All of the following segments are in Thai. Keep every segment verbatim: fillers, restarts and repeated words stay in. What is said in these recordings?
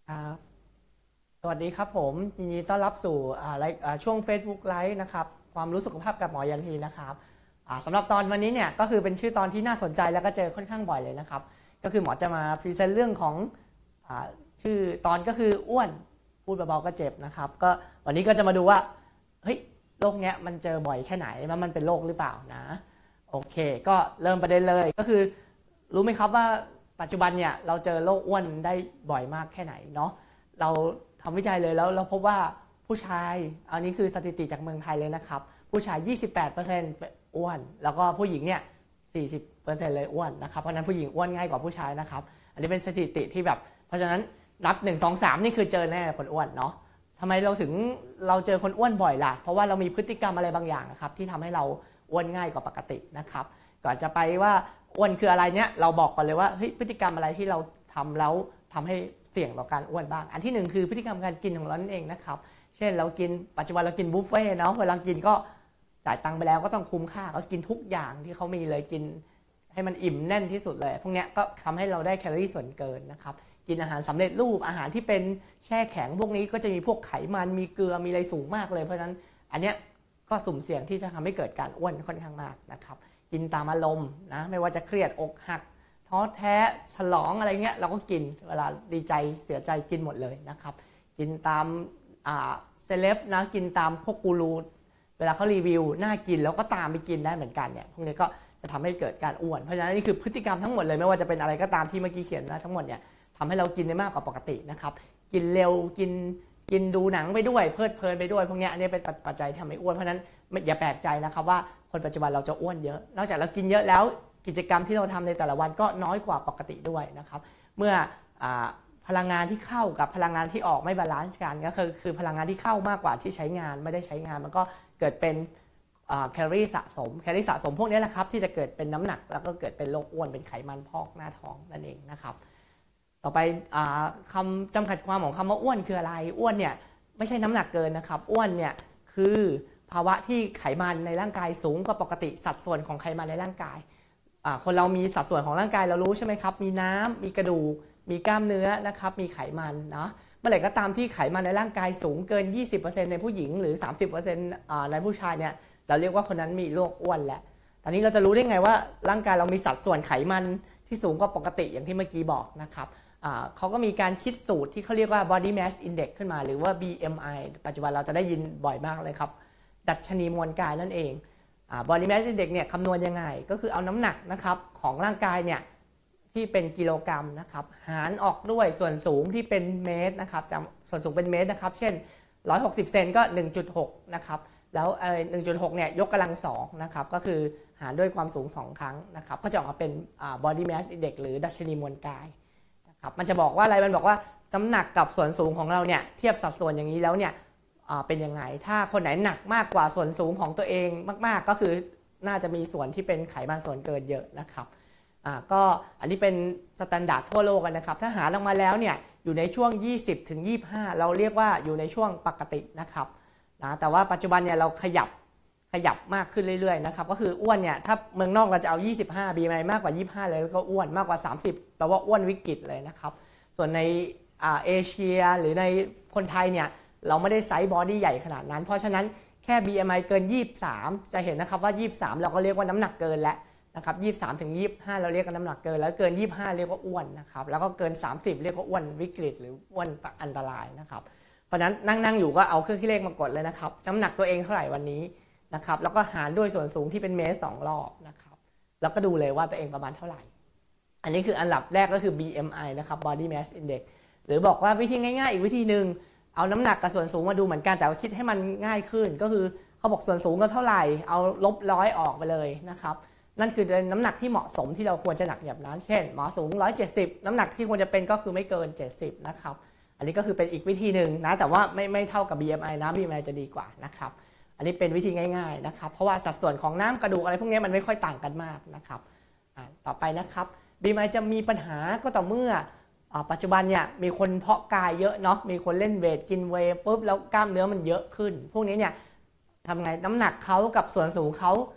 ครับสวัสดีครับผมยินดีต้อนรับสู่อ่าไลฟ์อ่าช่วง Facebook Live นะครับความรู้สุขภาพกับหมอยันทีนะครับอ่าสำหรับตอนวันนี้เนี่ยก็คือเป็นชื่อตอนที่น่าสนใจแล้วก็เจอค่อนข้างบ่อยเลยนะครับก็คือหมอจะมาพรีเซนต์เรื่องของอ่าชื่อตอนก็คืออ้วนพูดเบาๆก็เจ็บนะครับก็วันนี้ก็จะมาดูว่าเฮ้ยโรคเนี้ยมันเจอบ่อยแค่ไหนแล้วมันเป็นโรคหรือเปล่านะโอเคก็เริ่มประเด็นเลยก็คือรู้ไหมครับว่าปัจจุบันเนี่ยเราเจอโรคอ้วนได้บ่อยมากแค่ไหนเนาะ เราทำวิจัยเลยแล้วเราพบว่าผู้ชายอันนี้คือสถิติจากเมืองไทยเลยนะครับผู้ชาย ยี่สิบแปดเปอร์เซ็นต์ อ้วนแล้วก็ผู้หญิงเนี่ย สี่สิบเปอร์เซ็นต์ เลยอ้วนนะครับเพราะนั้นผู้หญิงอ้วนง่ายกว่าผู้ชายนะครับอันนี้เป็นสถิติที่แบบเพราะฉะนั้นนับหนึ่ง สอง สามนี่คือเจอแน่คนอ้วนเนาะทำไมเราถึงเราเจอคนอ้วนบ่อยล่ะเพราะว่าเรามีพฤติกรรมอะไรบางอย่างนะครับที่ทำให้เราอ้วนง่ายกว่าปกตินะครับก่อนจะไปว่าอ้วนคืออะไรเนี่ยเราบอกก่อนเลยว่าเฮ้ยพฤติกรรมอะไรที่เราทำแล้วทำให้เสี่ยงต่อการอ้วนบ้างอันที่หนึ่งคือพฤติกรรมการกินของเรานั่นเองนะครับเช่นเรากินปัจจุบันเรากินบุฟเฟ่ต์เนาะเวลากินก็จ่ายตังค์ไปแล้วก็ต้องคุ้มค่าก็กินทุกอย่างที่เขามีเลยกินให้มันอิ่มแน่นที่สุดเลยพวกนี้ก็ทำให้เราได้แคลอรี่ส่วนเกินนะครับกินอาหารสำเร็จรูปอาหารที่เป็นแช่แข็งพวกนี้ก็จะมีพวกไขมันมีเกลือมีอะไรสูงมากเลยเพราะฉะนั้นอันเนี้ยก็สุ่มเสี่ยงที่จะทำให้เกิดการอ้วนค่อนข้างมากนะครับกินตามอารมณ์นะไม่ว่าจะเครียดอกหักท้อแท้ฉลองอะไรเงี้ยเราก็กินเวลาดีใจเสียใจกินหมดเลยนะครับกินตามอ่าเซเลบนะกินตามพวกกูรูเวลาเขารีวิวน่ากินแล้วก็ตามไปกินได้เหมือนกันเนี่ยพวกนี้ก็จะทำให้เกิดการอ้วนเพราะฉะนั้นนี่คือพฤติกรรมทั้งหมดเลยไม่ว่าจะเป็นอะไรก็ตามที่เมื่อกี้เขียนนะทั้งหมดเนี่ยทำให้เรากินได้มากกว่าปกตินะครับกินเร็วกินกินดูหนังไปด้วยเพลิดเพลินไปด้วยพวกนี้อันนี้เป็นปัจจัยที่ทำให้อ้วนเพราะฉะนั้นอย่าแปลกใจนะครับว่าคนปัจจุบันเราจะอ้วนเยอะนอกจากเรากินเยอะแล้วกิจกรรมที่เราทำในแต่ละวันก็น้อยกว่าปกติด้วยนะครับเมื่อพลังงานที่เข้ากับพลังงานที่ออกไม่บาลานซ์กันก็คือคือพลังงานที่เข้ามากกว่าที่ใช้งานไม่ได้ใช้งานมันก็เกิดเป็นแคลอรี่สะสมแคลอรี่สะสมพวกนี้แหละครับที่จะเกิดเป็นน้ำหนักแล้วก็เกิดเป็นโรคอ้วนเป็นไขมันพอกหน้าท้องนั่นเองนะครับต่อไปคำจำกัดความของคำว่าอ้วนคืออะไรอ้วนเนี่ยไม่ใช่น้ำหนักเกินนะครับอ้วนเนี่ยคือภาวะที่ไขมันในร่างกายสูงกว่าปกติสัดส่วนของไขมันในร่างกายคนเรามีสัดส่วนของร่างกายเรารู้ใช่ไหมครับมีน้ำมีกระดูกมีกล้ามเนื้อนะครับมีไขมันเนาะเมื่อไหร่ก็ตามที่ไขมันในร่างกายสูงเกิน ยี่สิบเปอร์เซ็นต์ ในผู้หญิงหรือ สามสิบเปอร์เซ็นต์ ในผู้ชายเนี่ยเราเรียกว่าคนนั้นมีโรคอ้วนแล้วตอนนี้เราจะรู้ได้ไงว่าร่างกายเรามีสัดส่วนไขมันที่สูงกว่าปกติอย่างที่เมื่อกี้บอกนะครับเขาก็มีการคิดสูตรที่เขาเรียกว่า body mass index ขึ้นมาหรือว่า บี เอ็ม ไอ ปัจจุบันเราจะได้ยินบ่อยมากเลยครับดัชนีมวลกายนั่นเองbody mass index เนี่ยคำนวณยังไงก็คือเอาน้ำหนักนะครับของร่างกายเนี่ยที่เป็นกิโลกรัมนะครับหารออกด้วยส่วนสูงที่เป็นเมตรนะครับจำส่วนสูงเป็นเมตรนะครับเช่นหนึ่งร้อยหกสิบเซนก็ หนึ่งจุดหก นะครับแล้วเอ่อ หนึ่งจุดหก เนี่ยยกกำลังสองนะครับก็คือหารด้วยความสูงสองครั้งนะครับก็จะออกมาเป็น body mass index หรือดัชนีมวลกายนะครับมันจะบอกว่าอะไรมันบอกว่าน้ำหนักกับส่วนสูงของเราเนี่ยเทียบสัดส่วนอย่างนี้แล้วเนี่ยเป็นยังไงถ้าคนไหนหนักมากกว่าส่วนสูงของตัวเองมากๆก็คือน่าจะมีส่วนที่เป็นไขมันส่วนเกินเยอะนะครับอ่าก็อันนี้เป็นสแตนดาร์ดทั่วโลกกันนะครับถ้าหารออกมาแล้วเนี่ยอยู่ในช่วง ยี่สิบถึงยี่สิบห้า เราเรียกว่าอยู่ในช่วงปกตินะครับนะแต่ว่าปัจจุบันเนี่ยเราขยับขยับมากขึ้นเรื่อยๆนะครับก็คืออ้วนเนี่ยถ้าเมืองนอกเราจะเอายี่สิบห้า บี เอ็ม ไอ มากกว่ายี่สิบห้าเลยก็อ้วนมากกว่าสามสิบแปลว่าอ้วนวิกฤตเลยนะครับส่วนในอ่าเอเชียหรือในคนไทยเนี่ยเราไม่ได้ไซส์บอดี้ใหญ่ขนาดนั้นเพราะฉะนั้นแค่ บี เอ็ม ไอ เกินยี่สิบสามจะเห็นนะครับว่ายี่สิบสามเราก็เรียกว่าน้ำหนักเกินแล้วนะครับยี่สิบสามถึงยี่สิบห้าเราเรียกว่าน้ำหนักเกินแล้วเกินยี่สิบห้าเรียกว่าอ้วนนะครับแล้วก็เกินสามสิบเรียกว่าอ้วนวิกฤตหรืออ้วนอันตรายนะครับเพราะฉะนั้นนั่งๆอยู่ก็เอาเครื่องคิดเลขมากดเลยนะครับน้ำหนักตัวเองเท่าไหร่วันนี้นะครับแล้วก็หารด้วยส่วนสูงที่เป็นเมตรสองรอบนะครับแล้วก็ดูเลยว่าตัวเองประมาณเท่าไหร่อันนี้คืออันดับแรกก็คือ บี เอ็ม ไอ นะครับ body mass index หรือบอกว่าวิธีง่ายๆอีกวิธีหนึ่งเอาน้ำหนักกับส่วนสูงมาดูเหมือนกันแต่ว่าคิดให้มันง่ายขึ้นก็คือเขาบอกส่วนสูงก็เท่าไหร่เอาลบร้อยออกไปเลยนะครับนั่นคือน้ำหนักที่เหมาะสมที่เราควรจะหนักแบบนั้นเช่นหมอสูงหนึ่งร้อยเจ็ดสิบน้ำหนักที่ควรจะเป็นก็คือไม่เกินเจ็ดสิบนะครับอันนี้ก็คือเป็นอีกวิธีหนึ่งนะแต่ว่าไม่ไม่เท่ากับ บี เอ็ม ไอ นะ บี เอ็ม ไอ จะดีกว่านะครับอันนี้เป็นวิธีง่ายๆนะครับเพราะว่าสัดส่วนของน้ำกระดูกอะไรพวกนี้มันไม่ค่อยต่างกันมากนะครับต่อไปนะครับ บี เอ็ม ไอ จะมีปัญหาก็ต่อเมื่อปัจจุบันเนี่ยมีคนเพาะกายเยอะเนาะมีคนเล่นเวทกินเวย์ปุ๊บแล้วกล้ามเนื้อมันเยอะขึ้นพวกนี้เนี่ยทำไงน้ำหนักเขากับส่วนสูงเขา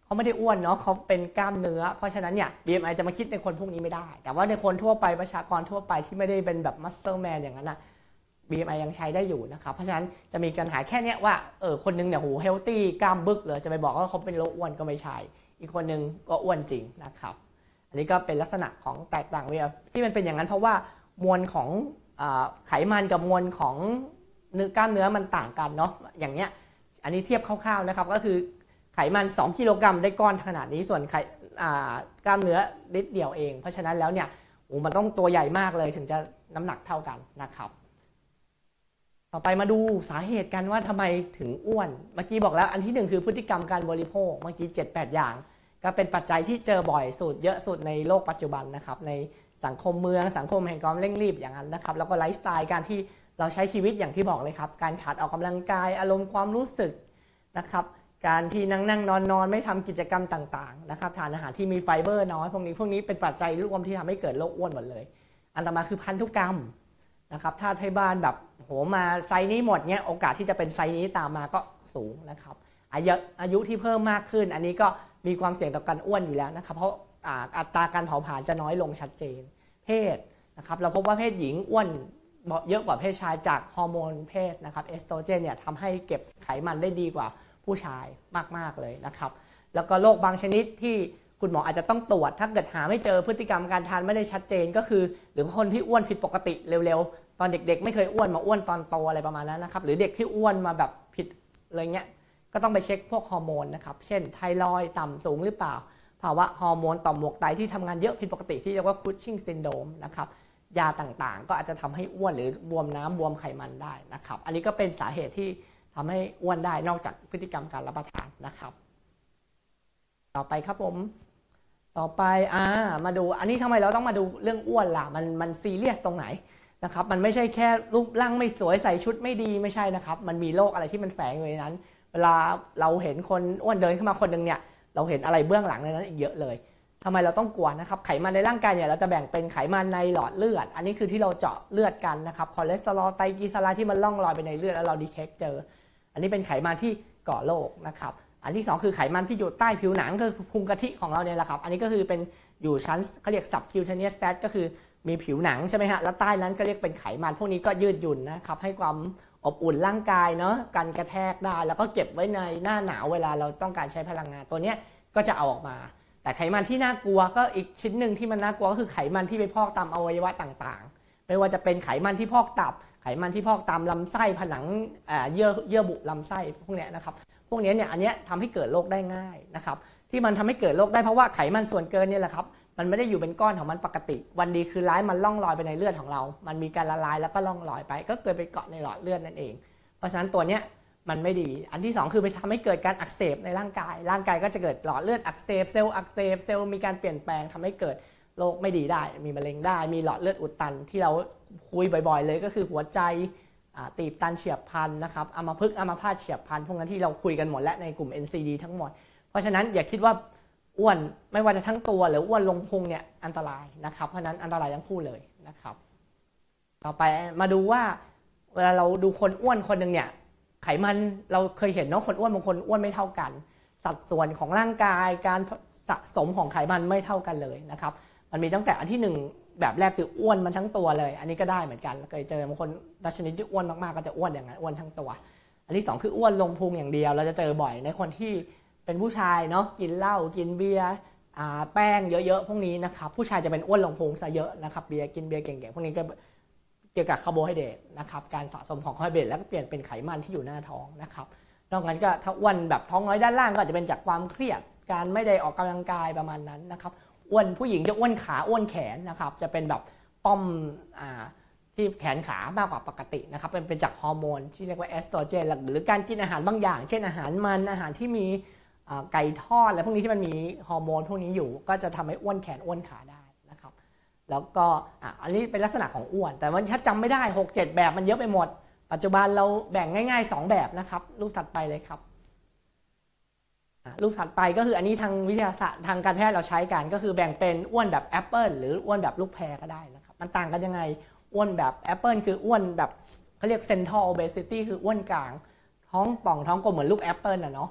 เขาไม่ได้อ้วนเนาะเขาเป็นกล้ามเนื้อเพราะฉะนั้นเนี่ย บี เอ็ม ไอ จะมาคิดในคนพวกนี้ไม่ได้แต่ว่าในคนทั่วไปประชากรทั่วไปที่ไม่ได้เป็นแบบมัสเตอร์แมนอย่างนั้นนะ บี เอ็ม ไอ ยังใช้ได้อยู่นะครับเพราะฉะนั้นจะมีปัญหาแค่นี้ว่าเออคนนึงเนี่ยโหเฮลตี้กล้ามบึกเลยจะไปบอกว่าเขาเป็นโรคอ้วนก็ไม่ใช่อีกคนนึงก็อ้วนจริงนะครับอันนี้ก็เป็นลักษณะของแตกต่างเวลาที่มันเป็นอย่างนั้นเพราะว่ามวลของไขมันกับมวลของเนื้อกล้ามเนื้อมันต่างกันเนาะอย่างเนี้ยอันนี้เทียบคร่าวๆนะครับก็คือไขมันสองกิโลกรัมได้ก้อนขนาดนี้ส่วนไขกล้ามเนื้อนิดเดียวเองเพราะฉะนั้นแล้วเนี่ยโอ้มันต้องตัวใหญ่มากเลยถึงจะน้ำหนักเท่ากันนะครับต่อไปมาดูสาเหตุกันว่าทำไมถึงอ้วนเมื่อกี้บอกแล้วอันที่หนึ่งคือพฤติกรรมการบริโภคเมื่อกี้ เจ็ดแปด อย่างก็เป็นปัจจัยที่เจอบ่อยสุดเยอะสุดในโลกปัจจุบันนะครับในสังคมเมืองสังคมแห่งความเร่งรีบอย่างนั้นนะครับแล้วก็ไลฟ์สไตล์การที่เราใช้ชีวิตอย่างที่บอกเลยครับการขาดออกกำลังกายอารมณ์ความรู้สึกนะครับการที่นั่งนั่งนอนนอนไม่ทำกิจกรรมต่างๆนะครับทานอาหารที่มีไฟเบอร์น้อยพวกนี้พวกนี้เป็นปัจจัยรวมที่ทำให้เกิดโรคอ้วนหมดเลยอันต่อมาคือพันธุกรรมนะครับถ้าไทบ้านแบบโหมาไซส์นี้หมดเนี้ยโอกาสที่จะเป็นไซส์นี้ตามมาก็สูงนะครับอายุอายุที่เพิ่มมากขึ้นอันนี้ก็มีความเสี่ยงต่อการอ้วนอยู่แล้วนะครับเพราะอัตราการเผาผลาญจะน้อยลงชัดเจนเพศนะครับเราพบว่าเพศหญิงอ้วนเยอะกว่าเพศชายจากฮอร์โมนเพศนะครับเอสโตรเจนเนี่ยทำให้เก็บไขมันได้ดีกว่าผู้ชายมากๆเลยนะครับแล้วก็โรคบางชนิดที่คุณหมออาจจะต้องตรวจถ้าเกิดหาไม่เจอพฤติกรรมการทานไม่ได้ชัดเจนก็คือหรือคนที่อ้วนผิดปกติเร็วๆตอนเด็กๆไม่เคยอ้วนมาอ้วนตอนโตอะไรประมาณนั้นนะครับหรือเด็กที่อ้วนมาแบบผิดอะไรเงี้ยก็ต้องไปเช็คพวกฮอร์โมนนะครับเช่นไทรอยด์ต่ำสูงหรือเปล่าภาวะฮอร์โมนต่อมหมวกไตที่ทำงานเยอะผิดปกติที่เรียกว่าคุชชิ่งซินโดรมนะครับยาต่างๆก็อาจจะทำให้อ้วนหรือบวมน้ำบวมไขมันได้นะครับอันนี้ก็เป็นสาเหตุที่ทำให้อ้วนได้นอกจากพฤติกรรมการรับประทานนะครับต่อไปครับผมต่อไปอ่ามาดูอันนี้ทำไมเราต้องมาดูเรื่องอ้วนล่ะมันมันซีเรียสตรงไหนนะครับมันไม่ใช่แค่รูปร่างไม่สวยใส่ชุดไม่ดีไม่ใช่นะครับมันมีโรคอะไรที่มันแฝงอยู่ในนั้นเวลาเราเห็นคนอ้วนเดินเข้ามาคนหนึ่งเนี่ยเราเห็นอะไรเบื้องหลังในนั้นอีกเยอะเลยทำไมเราต้องกลัวนะครับไขมันในร่างกายเนี่ยเราจะแบ่งเป็นไขมันในหลอดเลือดอันนี้คือที่เราเจาะเลือดกันนะครับคอเลสเตอรอลไตรกลีเซอไรด์ที่มันล่องลอยไปในเลือดแล้วเราดีเทคเจออันนี้เป็นไขมันที่ก่อโรคนะครับอันที่สองคือไขมันที่อยู่ใต้ผิวหนังก็คือพุงกะทิของเราเนี่ยแหละครับอันนี้ก็คือเป็นอยู่ชั้นเขาเรียก subcutaneous fat ก็คือมีผิวหนังใช่ไหมฮะแล้วใต้นั้นก็เรียกเป็นไขมันพวกนี้ก็ยืดหยุ่นนะครับให้ความอบอุ่นร่างกายเนาะกันกระแทกได้แล้วก็เก็บไว้ในหน้าหนาวเวลาเราต้องการใช้พลังงานตัวนี้ก็จะเอาออกมาแต่ไขมันที่น่ากลัวก็อีกชิ้นหนึ่งที่มันน่ากลัวก็คือไขมันที่ไปพอกตามอวัยวะต่างๆไม่ว่าจะเป็นไขมันที่พอกตับไขมันที่พอกตามลำไส้ผนังเยื่อเยื่อบุลำไส้พวกนี้นะครับพวกนี้เนี่ยอันนี้ทำให้เกิดโรคได้ง่ายนะครับที่มันทำให้เกิดโรคได้เพราะว่าไขมันส่วนเกินเนี่ยแหละครับมันไม่ได้อยู่เป็นก้อนของมันปกติวันดีคือร้ายมันล่องลอยไปในเลือดของเรามันมีการละลายแล้วก็ล่องลอยไปก็เกิดไปเกาะในหลอดเลือดนั่นเองเพราะฉะนั้นตัวเนี้ยมันไม่ดีอันที่สองคือไปทำให้เกิดการอักเสบในร่างกายร่างกายก็จะเกิดหลอดเลือดอักเสบเซลล์อักเสบเซลล์มีการเปลี่ยนแปลงทำให้เกิดโรคไม่ดีได้มีมะเร็งได้มีหลอดเลือดอุดตันที่เราคุยบ่อยๆเลยก็คือหัวใจตีบตันเฉียบพลันนะครับอัมพฤกษ์อัมพาตเฉียบพลันพวกนั้นที่เราคุยกันหมดและในกลุ่ม เอ็น ซี ดี ทั้งหมดเพราะฉะนั้นอย่าคิดว่าอ้วนไม่ว่าจะทั้งตัวหรืออ้วนลงพุงเนี่ยอันตรายนะครับเพราะนั้นอันตรายทั้งคู่เลยนะครับต่อไปมาดูว่าเวลาเราดูคนอ้วนคนหนึ่งเนี่ยไขมันเราเคยเห็นเนาะคนอ้วนบางคนอ้วนไม่เท่ากันสัดส่วนของร่างกายการสะสมของไขมันไม่เท่ากันเลยนะครับมันมีตั้งแต่อันที่หนึ่งแบบแรกคืออ้วนมันทั้งตัวเลยอันนี้ก็ได้เหมือนกันเคยเจอบางคนดัชนีที่อ้วนมากๆก็จะอ้วนอย่างนั้นอ้วนทั้งตัวอันที่สองคืออ้วนลงพุงอย่างเดียวเราจะเจอบ่อยในคนที่เป็นผู้ชายเนาะกินเหล้ากินเบียร์แป้งเยอะๆพวกนี้นะครับผู้ชายจะเป็นอ้วนลงพุงซะเยอะนะครับเบียร์กินเบียร์เก่งๆพวกนี้ก็เกี่ยวกับคาร์โบไฮเดรตนะครับการสะสมของคาร์โบไฮเดรตแล้วก็เปลี่ยนเป็นไขมันที่อยู่หน้าท้องนะครับนอกนั้นก็ถ้าอ้วนแบบท้องน้อยด้านล่างก็อาจจะเป็นจากความเครียดการไม่ได้ออกกำลังกายประมาณนั้นนะครับอ้วนผู้หญิงจะอ้วนขาอ้วนแขนนะครับจะเป็นแบบป้อมอ่าที่แขนขามากกว่าปกตินะครับเป็นเป็นจากฮอร์โมนที่เรียกว่าเอสโตรเจนหรือการกินอาหารบางอย่างเช่นอาหารมันอาหารที่มีไก่ทอดอะไรพวกนี้ที่มันมีฮอร์โมนพวกนี้อยู่ก็จะทำให้อ้วนแขนอ้วนขาได้นะครับแล้วก็อ่ะอันนี้เป็นลักษณะของอ้วนแต่ว่าถ้าจำไม่ได้ หกเจ็ด แบบมันเยอะไปหมดปัจจุบันเราแบ่งง่ายๆสองแบบนะครับรูปถัดไปเลยครับรูปถัดไปก็คืออันนี้ทางวิทยาศาสตร์ทางการแพทย์เราใช้กันก็คือแบ่งเป็นอ้วนแบบแอปเปิลหรืออ้วนแบบลูกแพรก็ได้นะครับมันต่างกันยังไงอ้วนแบบแอปเปิลคืออ้วนแบบเขาเรียก central obesity คืออ้วนกลางท้องป่องท้องกลมเหมือนลูกแอปเปิลนะเนาะ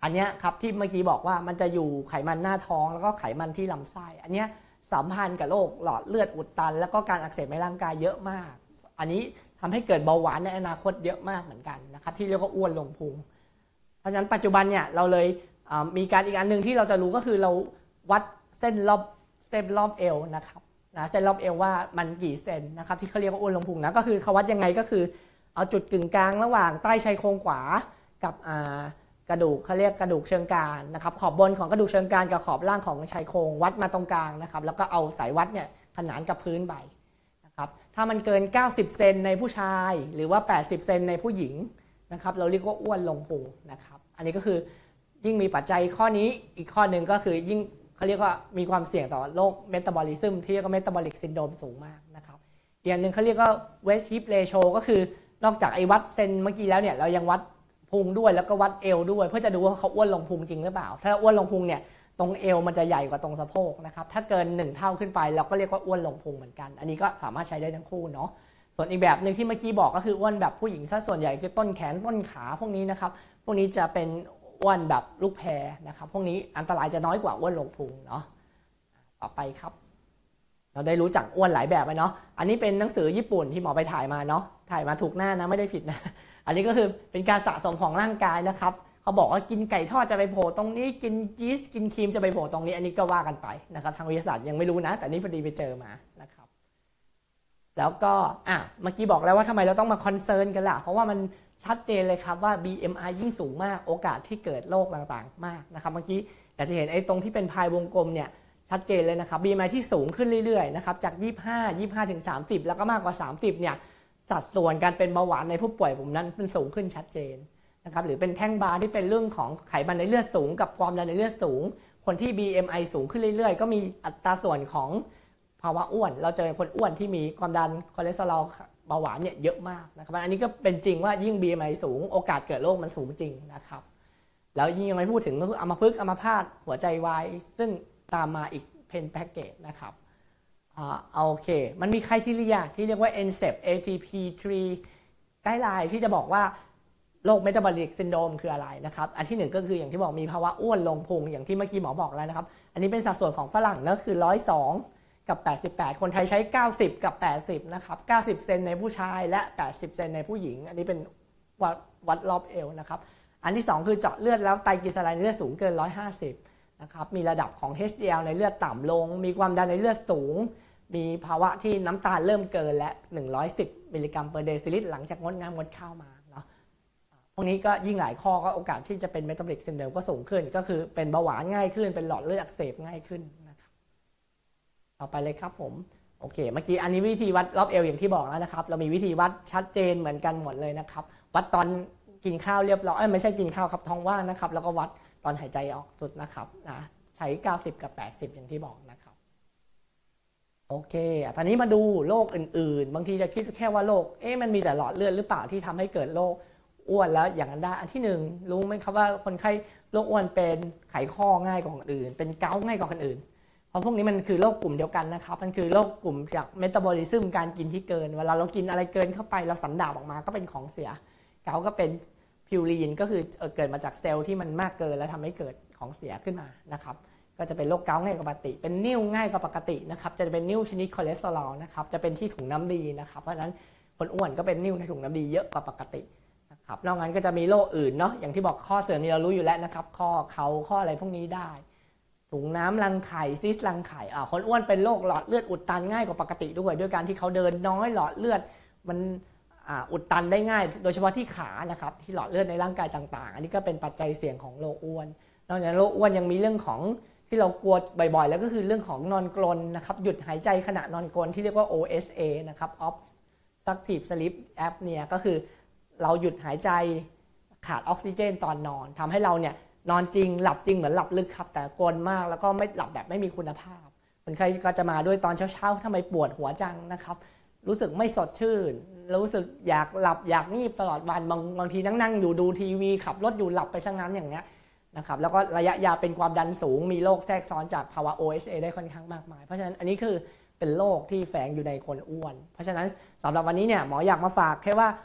อันนี้ครับที่เมื่อกี้บอกว่ามันจะอยู่ไขมันหน้าท้องแล้วก็ไขมันที่ลำไส้อันนี้สัมพันธ์กับโรคหลอดเลือดอุดตันแล้วก็การอักเสบในร่างกายเยอะมากอันนี้ทำให้เกิดเบาหวานในอนาคตเยอะมากเหมือนกันนะครับที่เรียกว่าอ้วนลงพุงเพราะฉะนั้นปัจจุบันเนี่ยเราเลยมีการอีกอันหนึ่งที่เราจะรู้ก็คือเราวัดเส้นรอบเส้นรอบเอวนะครับนะเส้นรอบเอวว่ามันกี่เซนนะครับที่เขาเรียกว่าอ้วนลงพุงนะก็คือเขาวัดยังไงก็คือเอาจุดกึ่งกลางระหว่างใต้ชายโครงขวากับกระดูกเขาเรียกกระดูกเชิงกรานนะครับขอบบนของกระดูกเชิงกรานกับขอบล่างของชายโครงวัดมาตรงกลางนะครับแล้วก็เอาสายวัดเนี่ยขนานกับพื้นใบนะครับถ้ามันเกินเก้าสิบเซนในผู้ชายหรือว่าแปดสิบเซนในผู้หญิงนะครับเราเรียกว่าอ้วนลงพุงนะครับอันนี้ก็คือยิ่งมีปัจจัยข้อนี้อีกข้อหนึ่งก็คือยิ่งเขาเรียกว่ามีความเสี่ยงต่อโรคเมตาบอลิซึมที่เรียกว่าเมตาบอลิกซินโดรมสูงมากนะครับอีกอย่างหนึ่งเขาเรียกว่าเวสต์ฮิปเรโชก็คือนอกจากไอ้วัดเซนเมื่อกี้แล้วเนี่ยเรายังวัดพุงด้วยแล้วก็วัดเอวด้วยเพื่อจะดูว่าเขาอ้วนลงพุงจริงหรือเปล่าถ้าอ้วนลงพุงเนี่ยตรงเอวมันจะใหญ่กว่าตรงสะโพกนะครับถ้าเกินหนึ่งเท่าขึ้นไปเราก็เรียกว่าอ้วนลงพุงเหมือนกันอันนี้ก็สามารถใช้ได้ทั้งคู่เนาะส่วนอีกแบบหนึ่งที่เมื่อกี้บอกก็คืออ้วนแบบผู้หญิงซะส่วนใหญ่คือต้นแขนต้นขาพวกนี้นะครับพวกนี้จะเป็นอ้วนแบบลูกแพรนะครับพวกนี้อันตรายจะน้อยกว่าอ้วนลงพุงเนาะต่อไปครับเราได้รู้จักอ้วนหลายแบบไปเนาะอันนี้เป็นหนังสือญี่ปุ่นที่หมอไปถ่ายมาเนาะถ่ายมาถูกหน้านะไม่ได้ผิดนะอันนี้ก็คือเป็นการสะสมของร่างกายนะครับเขาบอกว่ากินไก่ทอดจะไปโผล่ตรงนี้กินยีสต์กินครีมจะไปโผล่ตรงนี้อันนี้ก็ว่ากันไปนะครับทางวิทยาศาสตร์ยังไม่รู้นะแต่นี่พอดีไปเจอมานะครับแล้วก็อ่ะเมื่อกี้บอกแล้วว่าทำไมเราต้องมาคอนเซิร์นกันล่ะเพราะว่ามันชัดเจนเลยครับว่า บี เอ็ม ไอ ยิ่งสูงมากโอกาสที่เกิดโรคต่างๆมากนะครับเมื่อกี้อยากจะเห็นไอ้ตรงที่เป็นพายวงกลมเนี่ยชัดเจนเลยนะครับ บี เอ็ม ไอ ที่สูงขึ้นเรื่อยๆนะครับจากยี่สิบห้า ยี่สิบห้าถึงสามสิบแล้วก็มากกว่าสามสิบเนี่ยสัดส่วนการเป็นเบาหวานในผู้ป่วยผมนั้นมันสูงขึ้นชัดเจนนะครับหรือเป็นแท่งบาร์ที่เป็นเรื่องของไขมันในเลือดสูงกับความดันในเลือดสูงคนที่ บี เอ็ม ไอ สูงขึ้นเรื่อยๆก็มีอัตราส่วนของภาวะอ้วนเราเจอคนอ้วนที่มีความดันคอเลสเตอรอลเบาหวานเนี่ยเยอะมากนะครับอันนี้ก็เป็นจริงว่ายิ่ง บี เอ็ม ไอ สูงโอกาสเกิดโรคมันสูงจริงนะครับแล้วยิ่งยังไม่พูดถึงอัมพฤกษ์อัมพาตหัวใจวายซึ่งตามมาอีกเพนแพ็กเกจนะครับอ่าโอเคมันมีไครทีเรียที่เรียกว่า เอ็น เซป เอ ที พี สาม ไกด์ไลน์ที่จะบอกว่าโรคเมตาบอลิกซินโดรมคืออะไรนะครับอันที่หนึ่งก็คืออย่างที่บอกมีภาวะอ้วนลงพุงอย่างที่เมื่อกี้หมอบอกแล้วนะครับอันนี้เป็นสัดส่วนของฝรั่งนั่นคือหนึ่งร้อยสองกับแปดสิบแปดคนไทยใช้เก้าสิบกับแปดสิบนะครับเก้าสิบเซนในผู้ชายและแปดสิบเซนในผู้หญิงอันนี้เป็นวัดวัดรอบเอวนะครับอันที่สองคือเจาะเลือดแล้วไตรกลีเซอไรด์ในเลือดสูงเกินหนึ่งร้อยห้าสิบนะครับมีระดับของ เอช ดี แอล ในเลือดต่ำลงมีความดันในเลือดสูงมีภาวะที่น้ำตาลเริ่มเกินและหนึ่งร้อยสิบมิลลิกรัมเปอร์เดซิลิตรหลังจากงดน้ำงดข้าวมาเนาะพวกนี้ก็ยิ่งหลายข้อก็โอกาสที่จะเป็นเมตาบอลิกซินโดรมก็สูงขึ้นก็คือเป็นเบาหวานง่ายขึ้นเป็นหลอดเลือดอักเสบง่ายขึ้นนะครับต่อไปเลยครับผมโอเคเมื่อกี้อันนี้วิธีวัดรอบเอวอย่างที่บอกแล้วนะครับเรามีวิธีวัดชัดเจนเหมือนกันหมดเลยนะครับวัดตอนกินข้าวเรียบร้อยไม่ใช่กินข้าวครับท้องว่างนะครับแล้วก็วัดตอนหายใจออกสุดนะครับนะใช้เก้าสิบกับแปดสิบอย่างที่บอกนะครับโอเคตอนนี้มาดูโรคอื่นๆบางทีจะคิดแค่ว่าโรคเอ๊ะมันมีแต่หลอดเลือดหรือเปล่าที่ทำให้เกิดโรคอ้วนแล้วอย่างนั้นได้อันที่หนึ่งรู้ไหมครับว่าคนไข้โรคอ้วนเป็นไขข้อง่ายกว่าคนอื่นเป็นเกาต์ง่ายกว่าคนอื่นเพราะพวกนี้มันคือโรคกลุ่มเดียวกันนะครับมันคือโรคกลุ่มจากเมตาบอลิซึมการกินที่เกินเวลาเรากินอะไรเกินเข้าไปเราสันดาปออกมาก็เป็นของเสียเกาต์ก็เป็นพิวรีนก็คือเกิดมาจากเซลล์ที่มันมากเกินแล้วทำให้เกิดของเสียขึ้นมานะครับก็จะเป็นโรคเกาต์ง่ายกว่าปกติเป็นนิ่วง่ายกว่าปกตินะครับจะเป็นนิ่วชนิดคอเลสเตอรอลนะครับจะเป็นที่ถุงน้ำดีนะครับเพราะฉะนั้นคนอ้วนก็เป็นนิ่วในถุงน้ำดีเยอะกว่าปกตินะครับนอกนั้นก็จะมีโรคอื่นเนาะอย่างที่บอกข้อเสื่อมนี่เรารู้อยู่แล้วนะครับข้อเข่าข้ออะไรพวกนี้ได้ถุงน้ำรังไข่ซิสรังไข่อ่าคนอ้วนเป็นโรคหลอดเลือดอุดตันง่ายกว่าปกติด้วยด้วยการที่เขาเดินน้อยหลอดเลือดมันอุดตันได้ง่ายโดยเฉพาะที่ขานะครับที่หลอดเลือดในร่างกายต่างๆอันนี้ก็เป็นปัจจัยเสี่ยงของโรคอ้วนนอกจากนั้นโรคอ้วนยังมีเรื่องของที่เรากลัวบ่อยๆแล้วก็คือเรื่องของนอนกรนนะครับหยุดหายใจขณะนอนกรนที่เรียกว่า โอ เอส เอ นะครับ obstructive sleep apnea ก็คือเราหยุดหายใจขาดออกซิเจนตอนนอนทำให้เราเนี่ยนอนจริงหลับจริงเหมือนหลับลึกครับแต่กรนมากแล้วก็ไม่หลับแบบไม่มีคุณภาพคนไข้ก็จะมาด้วยตอนเช้าๆทำไมปวดหัวจังนะครับรู้สึกไม่สดชื่นรู้สึกอยากหลับอยากงีบตลอดวันบางบางทีนั่งๆอยู่ดูทีวีขับรถอยู่หลับไปซะงั้นอย่างเงี้ยนะครับแล้วก็ระยะยาวเป็นความดันสูงมีโรคแทรกซ้อนจากภาวะ โอ เอส เอ ได้ค่อนข้างมากมายเพราะฉะนั้นอันนี้คือเป็นโรคที่แฝงอยู่ในคนอ้วนเพราะฉะนั้นสำหรับวันนี้เนี่ยหมออยากมาฝากแค่ว่า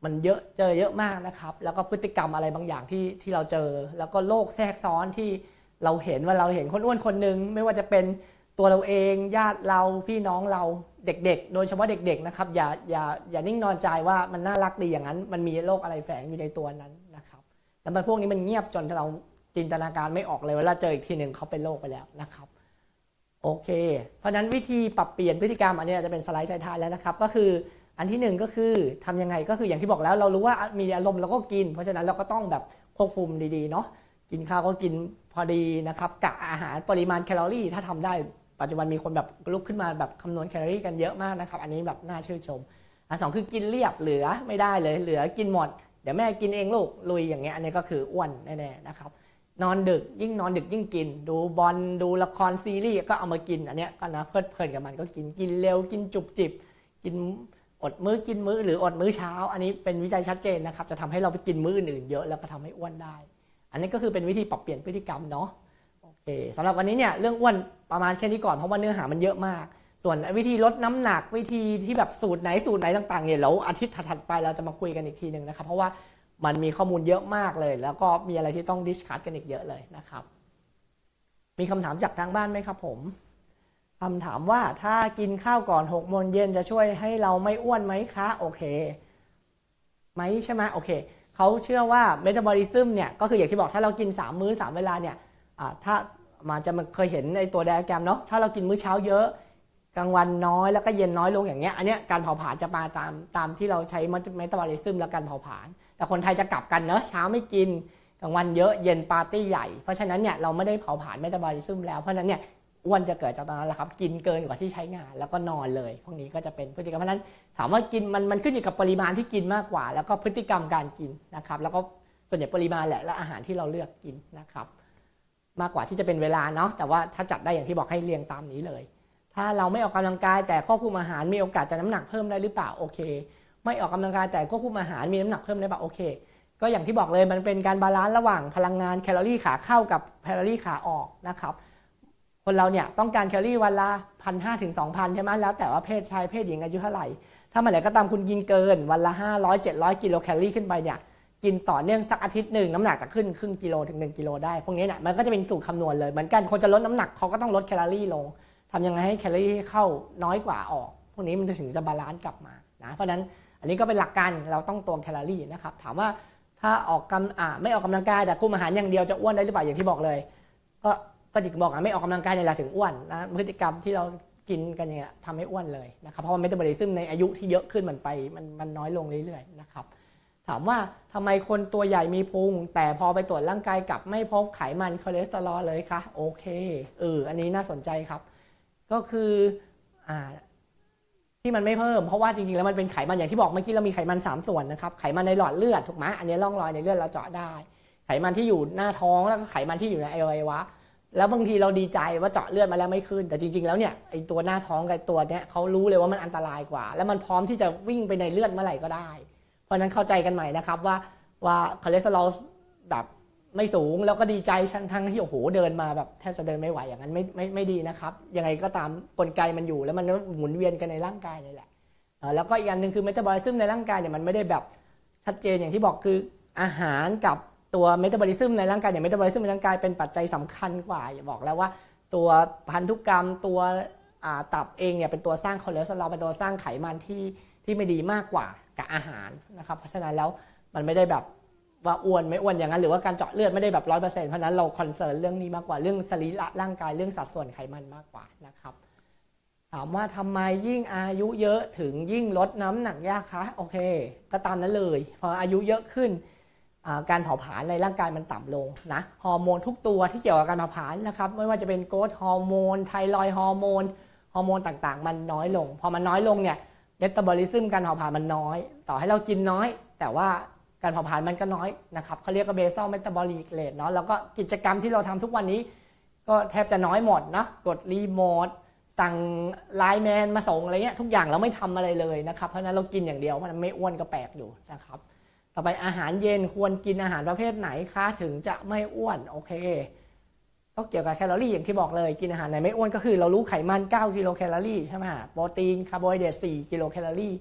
มันเยอะเจอเยอะมากนะครับแล้วก็พฤติกรรมอะไรบางอย่างที่ที่เราเจอแล้วก็โรคแทรกซ้อนที่เราเห็นว่าเราเห็นคนอ้วนคนหนึ่งไม่ว่าจะเป็นตัวเราเองญาติเราพี่น้องเราเด็กๆโดยเฉพาะเด็กๆนะครับอย่าอย่าอย่านิ่งนอนใจว่ามันน่ารักดีอย่างนั้นมันมีโรคอะไรแฝงอยู่ในตัวนั้นนะครับแล้วมันพวกนี้มันเงียบจนเราจินตนาการไม่ออกเลยเวลาเจออีกทีหนึ่งเขาเป็นโรคไปแล้วนะครับโอเคเพราะฉะนั้นวิธีปรับเปลี่ยนพฤติกรรมอันนี้จะเป็นสไลด์ท้ายๆแล้วนะครับก็คืออันที่หนึ่งก็คือทำยังไงก็คืออย่างที่บอกแล้วเรารู้ว่ามีอารมณ์เราก็กินเพราะฉะนั้นเราก็ต้องแบบควบคุมดีๆเนาะกินข้าวก็กินพอดีนะครับกะอาหารปริมาณแคลอรี่ถ้าทำได้ปัจจุบันมีคนแบบลุกขึ้นมาแบบคำนวณแคลอรี่กันเยอะมากนะครับอันนี้แบบน่าชื่นชมอันสองคือกินเรียบเหลือไม่ได้เลยเหลือกินหมดเดี๋ยวแม่กินเองลูกลุยอย่างเงี้ยอันนี้ก็คืออ้วนแน่ๆนะครับนอนดึกยิ่งนอนดึกยิ่งกินดูบอลดูละครซีรีส์ก็เอามากินอันเนี้ยก็นะเพลิดเพลินกับมันก็กินกินเร็วกินจุบจิบกินอดมื้อกินมื้อหรืออดมื้อเช้าอันนี้เป็นวิจัยชัดเจนนะครับจะทำให้เราไปกินมื้ออื่นๆเยอะแล้วก็ทำให้อ้วนได้อันนี้ก็คือเป็นวิธีปรับเปลี่ยนพฤติกรรมเนาะโอเคสำหรับวันนี้เนี่ยเรื่องอ้วนประมาณแค่นี้ก่อนเพราะว่าเนื้อหามันเยอะมากส่วนวิธีลดน้ำหนักวิธีที่แบบสูตรไหนสูตรไหนต่างๆเนี่ยแล้วอาทิตย์ถัดๆไปเราจะมาคุยกันอีกทีหนึ่งนะครับเพราะว่ามันมีข้อมูลเยอะมากเลยแล้วก็มีอะไรที่ต้องดิสคัสกันอีกเยอะเลยนะครับมีคำถามจากทางบ้านไหมครับผมคำถามว่าถ้ากินข้าวก่อนหกโมงเย็นจะช่วยให้เราไม่อ้วนไหมคะโอเคไหมใช่ไหมโอเคเขาเชื่อว่าเมตาบอลิซึมเนี่ยก็คืออย่างที่บอกถ้าเรากินสามมื้อสามเวลาเนี่ยถ้ามันจะเคยเห็นในตัวไดอะแกรมเนาะถ้าเรากินมื้อเช้าเยอะกลางวันน้อยแล้วก็เย็นน้อยลงอย่างเงี้ยอันเนี้ยการเผาผลาญจะมาตามตามที่เราใช้เมตาบอลิซึมและการเผาผลาญแต่คนไทยจะกลับกันเนอะเช้าไม่กินกลางวันเยอะเย็นปาร์ตี้ใหญ่เพราะฉะนั้นเนี่ยเราไม่ได้เผาผลาญเมตาบอลิซึมแล้วเพราะฉะนั้นเนี่ยอ้วนจะเกิดจากตอนนั้นแหละครับกินเกินกว่าที่ใช้งานแล้วก็นอนเลยพวกนี้ก็จะเป็นพฤติกรรมเพราะนั้นถามว่ากินมันมันขึ้นอยู่กับปริมาณที่กินมากกว่าแล้วก็พฤติกรรมการกินนะครับแล้วก็ส่วนใหญ่ปริมาณแหละและอาหารที่เราเลือกกินนะครับมากกว่าที่จะเป็นเวลาเนาะแต่ว่าถ้าจัดได้อย่างที่บอกให้เรียงตามนี้เลยถ้าเราไม่ออกกำลังกายแต่ควบคุมอาหารมีโอกาสจะน้ำหนักเพิ่มได้หรือเปล่าโอเคไม่ออกกำลังกายแต่ควบคุมอาหารมีน้ำหนักเพิ่มได้เปล่าโอเคก็อย่างที่บอกเลยมันเป็นการบาลานซ์ระหว่างพลังงานแคลอรี่ขาเข้ากับแคลอรี่ขาออกนะครับคนเราเนี่ยต้องการแคลอรี่วันละ หนึ่งพันห้าร้อย ถึง สองพัน ใช่ไหมแล้วแต่ว่าเพศชายเพศหญิงอายุเท่าไหร่ถ้าเมื่อไหร่ก็ตามคุณกินเกินวันละห้าร้อย เจ็ดร้อยกิโลแคลอรี่ขึ้นไปเนี่ยกินต่อเนื่องสักอาทิตย์หนึ่งน้ำหนักจะขึ้นครึ่งกิโลถึงหนึ่งกิโลได้พวกนี้เนี่ยมันก็จะเป็นสูตรคำนวณเลยเหมือนกันคนจะลดน้ำหนักเขาก็ต้องลดแคลอรี่ลงทำยังไงให้แคลอรี่เข้าน้อยกว่าออกพวกนี้มันจะถึงจะบาลานซ์กลับมานะเพราะนั้นอันนี้ก็เป็นหลักการเราต้องตวงแคลอรี่นะครับถามว่าถ้าออกกำอ่าไม่ออกกำลังกายแต่คุมอาหารอย่างเดียวจะอ้วนได้หรือเปล่าอย่างที่บอกเลยก็ก็จิกบอกอ่ะไม่ออกกำลังกายเนี่ยแหละถึงอ้วนนะพฤติกรรมที่เรากินกันเนี่ยทำให้อ้วนเลยนะครับเพราะว่าเมตาบอลิซึมในอายุที่เยอะขึ้นมันไปมันมันน้อยลงเรื่อยๆนะครับถามว่าทำไมคนตัวใหญ่มีพุงแต่พอไปตรวจร่างกายกลับไม่พบไขมันคอเลสเตอรอลเลยคะโอเคเอออันนี้น่าสนใจครับก็คืออ่าที่มันไม่เพิ่มเพราะว่าจริงๆแล้วมันเป็นไขมันอย่างที่บอกเมื่อกี้เรามีไขมันสามส่วนนะครับไขมันในหลอดเลือดถูกไหมอันนี้ร่องรอยในเลือดเราเจาะได้ไขมันที่อยู่หน้าท้องแล้วก็ไขมันที่อยู่ในอวัยวะแล้วบางทีเราดีใจว่าเจาะเลือดมาแล้วไม่ขึ้นแต่จริงๆแล้วเนี่ยไอตัวหน้าท้องกับตัวเนี้ยเขารู้เลยว่ามันอันตรายกว่าแล้วมันพร้อมที่จะวิ่งไปในเลือดเมื่อไหร่ก็ได้เพราะนั้นเข้าใจกันใหม่นะครับว่าว่าคอเลสเตอรอลแบบไม่สูงแล้วก็ดีใจทั้งที่โอ้โหเดินมาแบบแทบจะเดินไม่ไหวอย่างนั้นไม่ไม่ไม่ดีนะครับยังไงก็ตามกลไกมันอยู่แล้วมันหมุนเวียนกันในร่างกายนี่แหละแล้วก็อีกอันหนึ่งคือเมตาบอลิซึมในร่างกายเนี่ยมันไม่ได้แบบชัดเจนอย่างที่บอกคืออาหารกับตัวเมตาบอลิซึมในร่างกายเนี่ยเมตาบอลิซึมในร่างกายเป็นปัจจัยสำคัญกว่าอย่าบอกแล้วว่าตัวพันธุกรรมตัวตับเองเนี่ยเป็นตัวสร้างคอเลสเตอรอลเป็นตัวสร้างไขมันที่ที่ไม่ดีมากกว่ากับอาหารนะครับเพราะฉะนั้นแล้วมันไม่ได้แบบว่าอ้วนไม่อ้วนอย่างนั้นหรือว่าการเจาะเลือดไม่ได้แบบร้อยเปอร์เซ็นต์เพราะนั้นเราคอนเซิร์นเรื่องนี้มากกว่าเรื่องสรีระร่างกายเรื่องสัดส่วนไขมันมากกว่านะครับถามว่าทำไมยิ่งอายุเยอะถึงยิ่งลดน้ำหนักยากคะโอเคก็ตามนั้นเลยพออายุเยอะขึ้นการเผาผลาญในร่างกายมันต่ำลงนะฮอร์โมนทุกตัวที่เกี่ยวกับการเผาผลาญนะครับไม่ว่าจะเป็นโกรทฮอร์โมนไทรอยด์ฮอร์โมนฮอร์โมนต่างๆมันน้อยลงพอมันน้อยลงเนี่ยเมตาบอลิซึมการเผาผลาญมันน้อยต่อให้เรากินน้อยแต่ว่าการเผาผลาญมันก็น้อยนะครับเขาเรียกว่าเบซัลเมตาบอลิกเรทเนาะแล้วก็กิจกรรมที่เราทำทุกวันนี้ก็แทบจะน้อยหมดนะกดรีโมทสั่งไลน์แมนมาส่งอะไรเงี้ยทุกอย่างเราไม่ทำอะไรเลยนะครับเพราะนั้นเรากินอย่างเดียวมันไม่อ้วนก็แปลกอยู่นะครับต่อไปอาหารเย็นควรกินอาหารประเภทไหนคะถึงจะไม่อ้วนโอเคก็เกี่ยวกับแคลอรี่อย่างที่บอกเลยกินอาหารไหนไม่อ้วนก็คือเรารู้ไขมันเก้ากิโลแคลอรี่ใช่ไหมโปรตีนคาร์โบไฮเดรตสี่กิโลแคลอรี่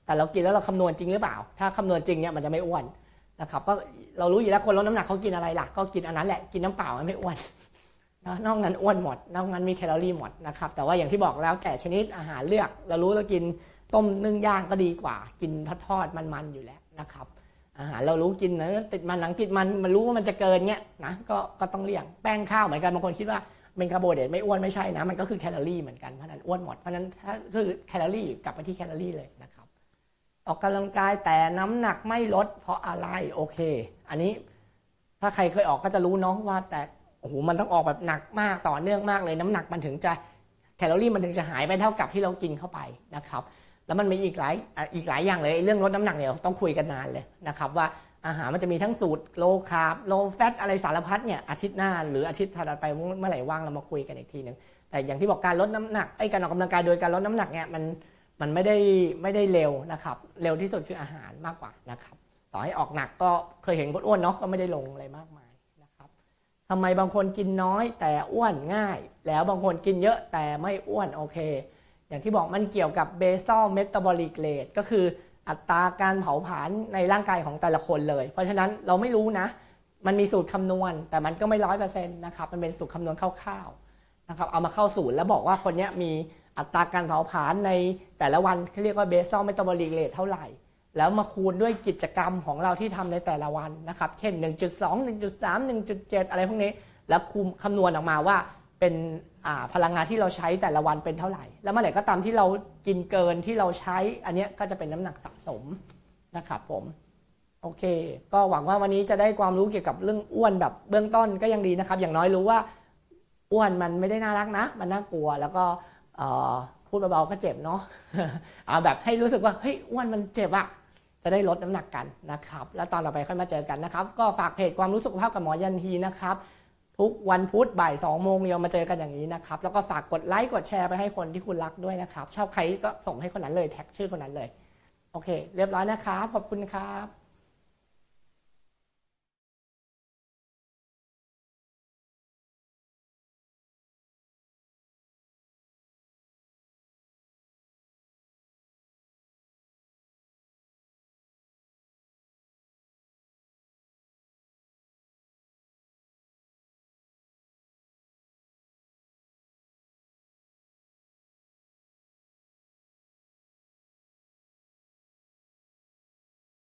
แต่เรากินแล้วเราคำนวณจริงหรือเปล่าถ้าคำนวณจริงเนี่ยมันจะไม่อ้วนนะครับก็เรารู้อยู่แล้วคนลดน้ำหนักเขากินอะไรล่ะก็กินอันนั้นแหละกินน้ำเปล่ามันไม่อ้วนนะนอกนั้นอ้วนหมดนอกนั้นมีแคลอรี่หมดนะครับแต่ว่าอย่างที่บอกแล้วแต่ชนิดอาหารเลือกเรารู้เรากินต้มนึ่งย่างก็ดีกว่ากินทอดๆมันๆอยู่แล้วนะครับอาหารเรารู้กินนะติดมันหลังติดมันมันรู้ว่ามันจะเกินเงี้ยนะก็ก็ต้องเลี่ยงแป้งข้าวเหมือนกันบางคนคิดว่าเป็นคาร์โบไฮเดรตไม่อ้วนไม่ใช่นะมันก็คือแคลอรี่เหมือนกันเพราะนั้นอ้วนหมดเพราะนั้นถ้าคือแคลอรี่กลับไปที่แคลอรี่เลยนะครับออกกำลังกายแต่น้ำหนักไม่ลดเพราะอะไรโอเคอันนี้ถ้าใครเคยออกก็จะรู้เนาะว่าแต่โอ้โหมันต้องออกแบบหนักมากต่อเนื่องมากเลยน้ำหนักมันถึงจะแคลอรี่มันถึงจะหายไปเท่ากับที่เรากินเข้าไปนะครับแล้วมันมีอีกหลายอีกหลายอย่างเลยเรื่องลดน้ำหนักเนี่ยต้องคุยกันนานเลยนะครับว่าอาหารมันจะมีทั้งสูตรโลคาร์บโลแฟตอะไรสารพัดเนี่ยอาทิตย์หน้าหรืออาทิตย์ถัดไปเมื่อไหร่ว่างเรามาคุยกันอีกทีนึงแต่อย่างที่บอกการลดน้ำหนักไอ้การออกกำลังกายโดยการลดน้ำหนักเนี่ยมันมันไม่ได้ไม่ได้เร็วนะครับเร็วที่สุดคืออาหารมากกว่านะครับต่อให้ออกหนักก็เคยเห็นคนอ้วนเนาะก็ไม่ได้ลงอะไรมากมายนะครับทำไมบางคนกินน้อยแต่อ้วนง่ายแล้วบางคนกินเยอะแต่ไม่อ้วนโอเคอย่างที่บอกมันเกี่ยวกับ basal metabolic rate ก็คืออัตราการเผาผลาญในร่างกายของแต่ละคนเลยเพราะฉะนั้นเราไม่รู้นะมันมีสูตรคำนวณแต่มันก็ไม่ร้อยเปอร์เซ็นต์นะครับมันเป็นสูตรคำนวณคร่าวๆนะครับเอามาเข้าสูตรแล้วบอกว่าคนนี้มีอัตราการเผาผลาญในแต่ละวันที่เรียกว่า basal metabolic rate เท่าไหร่แล้วมาคูณด้วยกิจกรรมของเราที่ทำในแต่ละวันนะครับเช่น หนึ่งจุดสอง หนึ่งจุดสาม หนึ่งจุดเจ็ด อะไรพวกนี้แล้วคูณคำนวณออกมาว่าเป็นพลังงานที่เราใช้แต่ละวันเป็นเท่าไหร่แล้วเมื่อไหร่ก็ตามที่เรากินเกินที่เราใช้อันนี้ก็จะเป็นน้ำหนักสะสมนะครับผมโอเคก็หวังว่าวันนี้จะได้ความรู้เกี่ยวกับเรื่องอ้วนแบบเบื้องต้นก็ยังดีนะครับอย่างน้อยรู้ว่าอ้วนมันไม่ได้น่ารักนะมันน่ากลัวแล้วก็พูดเบาๆก็เจ็บเนาะเอาแบบให้รู้สึกว่าเฮ้ยอ้วนมันเจ็บอะจะได้ลดน้ำหนักกันนะครับแล้วตอนต่อไปค่อยมาเจอกันนะครับก็ฝากเพจความรู้สุขภาพกับหมอยันทีนะครับทุกวันพุธบ่ายสองโมงเรามาเจอกันอย่างนี้นะครับแล้วก็ฝากกดไลค์กดแชร์ไปให้คนที่คุณรักด้วยนะครับชอบใครก็ส่งให้คนนั้นเลยแท็กชื่อคนนั้นเลยโอเคเรียบร้อยนะครับขอบคุณครับ